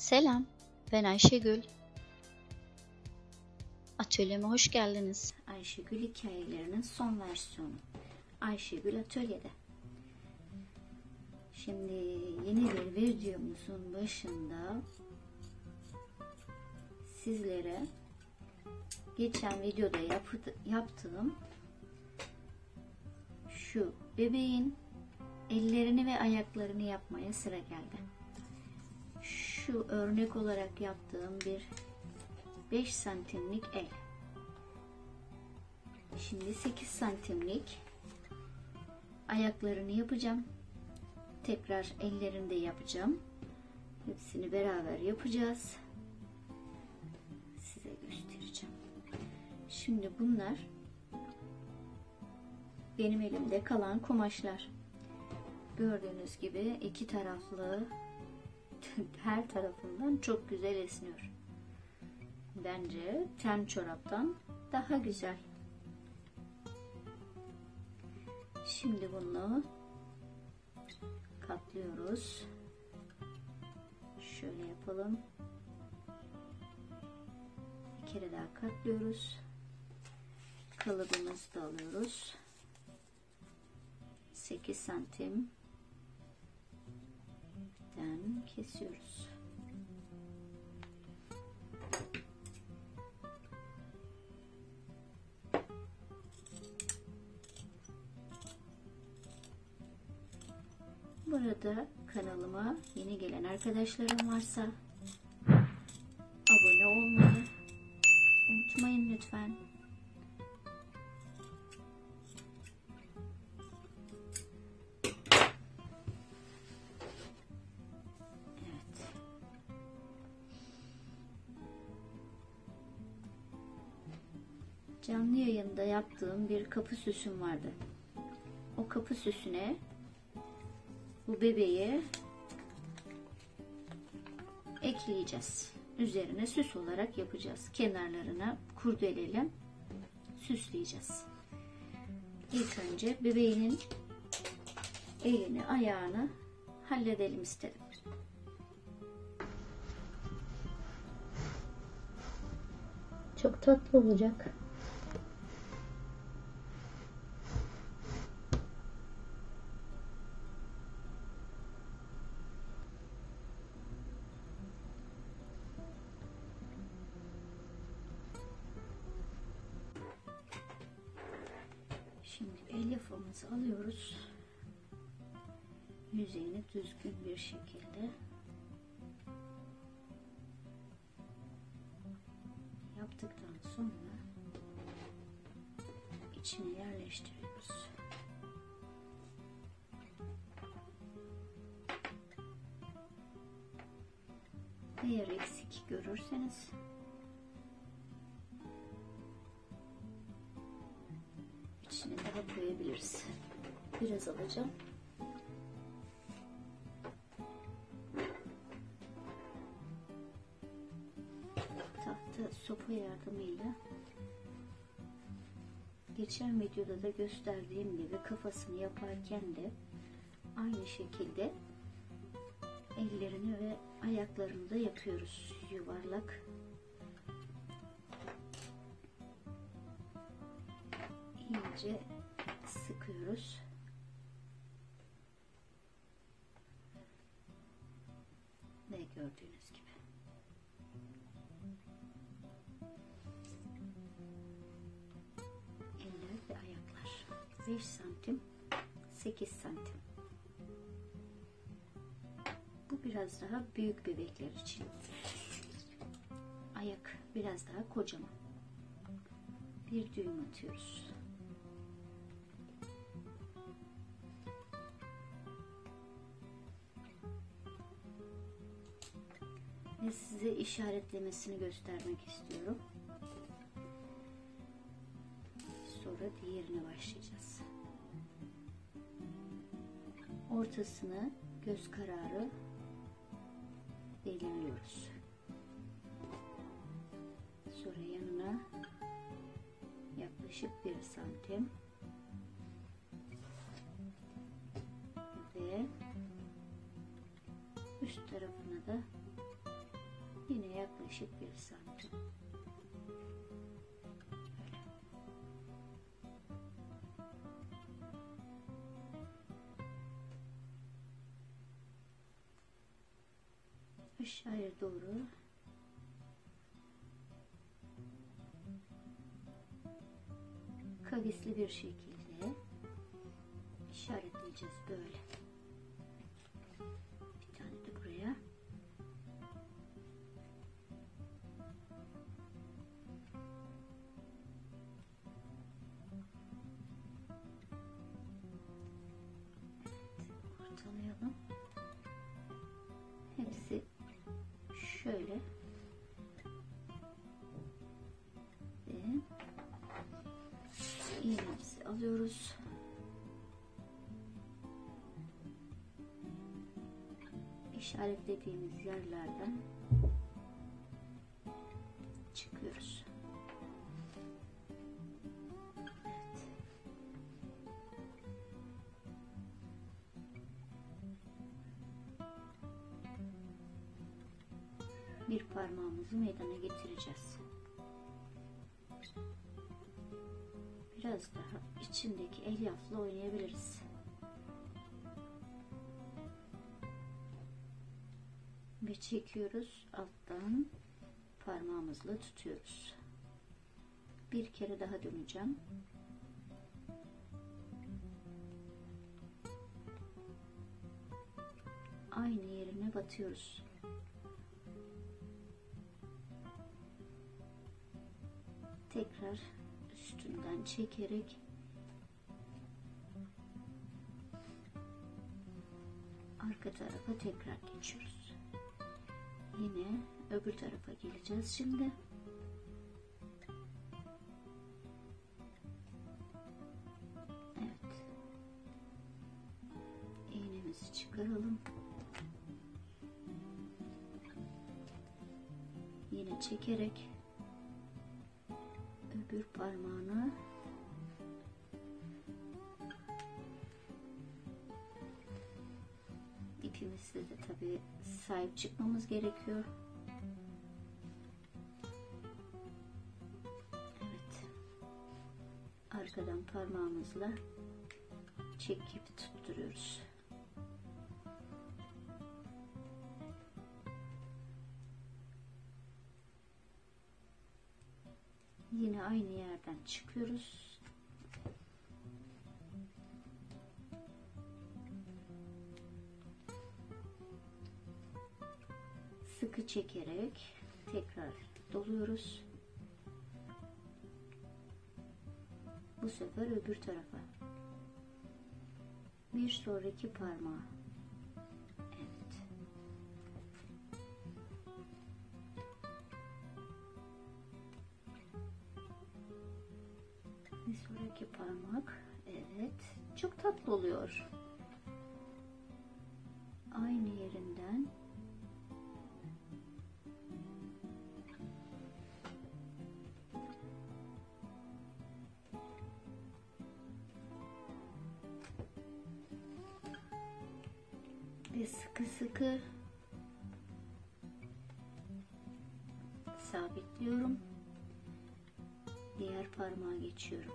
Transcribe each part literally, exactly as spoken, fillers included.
Selam, ben Ayşegül. Atölyeme hoş geldiniz. Ayşegül hikayelerinin son versiyonu. Ayşegül Atölye'de. Şimdi yeni bir videomuzun başında sizlere geçen videoda yapı- yaptığım şu bebeğin ellerini ve ayaklarını yapmaya sıra geldi. Şu örnek olarak yaptığım bir beş santimlik el. Şimdi sekiz santimlik ayaklarını yapacağım. Tekrar ellerini de yapacağım. Hepsini beraber yapacağız. Size göstereceğim. Şimdi bunlar benim elimde kalan kumaşlar. Gördüğünüz gibi iki taraflı, her tarafından çok güzel esniyor. Bence ten çoraptan daha güzel. Şimdi bunu katlıyoruz. Şöyle yapalım. Bir kere daha katlıyoruz. Kalıbımızı da alıyoruz. sekiz santim kesiyoruz. Burada kanalıma yeni gelen arkadaşlarım varsa abone olmayı unutmayın lütfen. Evet. Canlı yayında yaptığım bir kapı süsüm vardı. O kapı süsüne bu bebeği ekleyeceğiz. Üzerine süs olarak yapacağız. Kenarlarına kurdeleyle süsleyeceğiz. İlk önce bebeğinin elini, ayağını halledelim istedim. Çok tatlı olacak. Şimdi elyafımızı alıyoruz. Yüzeyini düzgün bir şekilde yaptıktan sonra içine yerleştiriyoruz. Eğer eksik görürseniz içine daha koyabiliriz. Biraz alacağım. Tahta sopa yardımıyla geçen videoda da gösterdiğim gibi kafasını yaparken de aynı şekilde ellerini ve ayaklarını da yapıyoruz. Yuvarlak iyice sıkıyoruz. Ve gördüğünüz gibi. Eller ve ayaklar. beş santim, sekiz santim. Bu biraz daha büyük bebekler için. Ayak biraz daha kocaman. Bir düğüm atıyoruz. Ve size işaretlemesini göstermek istiyorum. Sonra diğerine başlayacağız. Ortasını göz kararı belirliyoruz. Sonra yanına yaklaşık bir santim ve üst tarafına da Yine yaklaşık bir santim. Aşağıya doğru kavisli bir şekilde işaretleyeceğiz böyle. Bir tane de buraya. Evet, ortalayalım. Hepsi şöyle ve iğnemizi alıyoruz. İşaretlediğimiz yerlerden çıkıyoruz. Evet. Bir parmağımızı meydana getireceğiz. Biraz daha içindeki elyafla oynayabiliriz. Ve çekiyoruz, alttan parmağımızla tutuyoruz. Bir kere daha döneceğim. Aynı yerine batıyoruz. Tekrar üstünden çekerek arka tarafa tekrar geçiyoruz. Yine öbür tarafa geleceğiz şimdi. Evet. İğnemizi çıkaralım. Yine çekerek öbür parmağını ipimizle de tabii sahip çıkmamız gerekiyor. Evet. Arkadan parmağımızla çekip tutturuyoruz. Yine aynı yerden çıkıyoruz. Sıkı çekerek tekrar doluyoruz. Bu sefer öbür tarafa. Bir sonraki parmağı. Evet. Bir sonraki parmak. Evet. Çok tatlı oluyor. Aynı yerinden ve sıkı sıkı sabitliyorum. Diğer parmağa geçiyorum.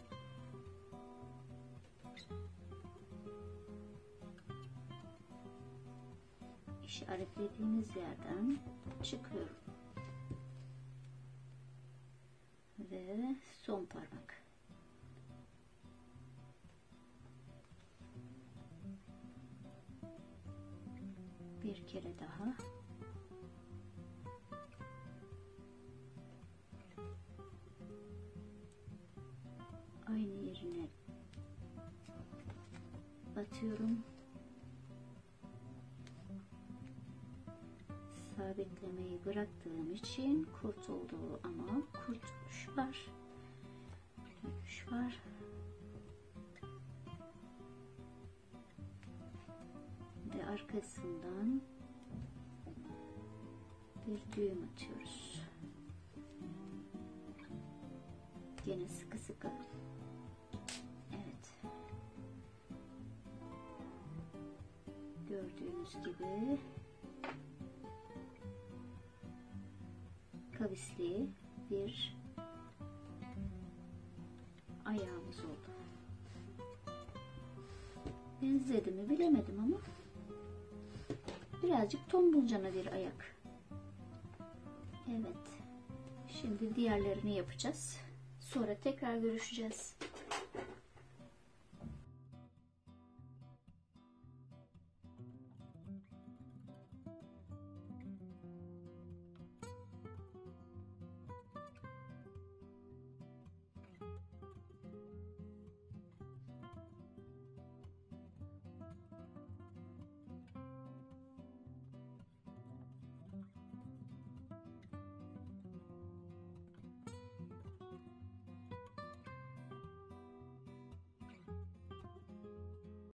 İşaretlediğimiz yerden çıkıyorum. Ve son parmak. Bir kere daha. Aynı yerine batıyorum. Sabitlemeyi bıraktığım için kurtuldu ama kurtuluş var. Dönüş var. Ve arkasından bir düğüm atıyoruz. Yine sıkı sıkı. Evet. Gördüğünüz gibi kavisli bir ayağımız oldu. Benzedi mi bilemedim ama birazcık tombulcana bir ayak. Evet. Şimdi diğerlerini yapacağız. Sonra tekrar görüşeceğiz.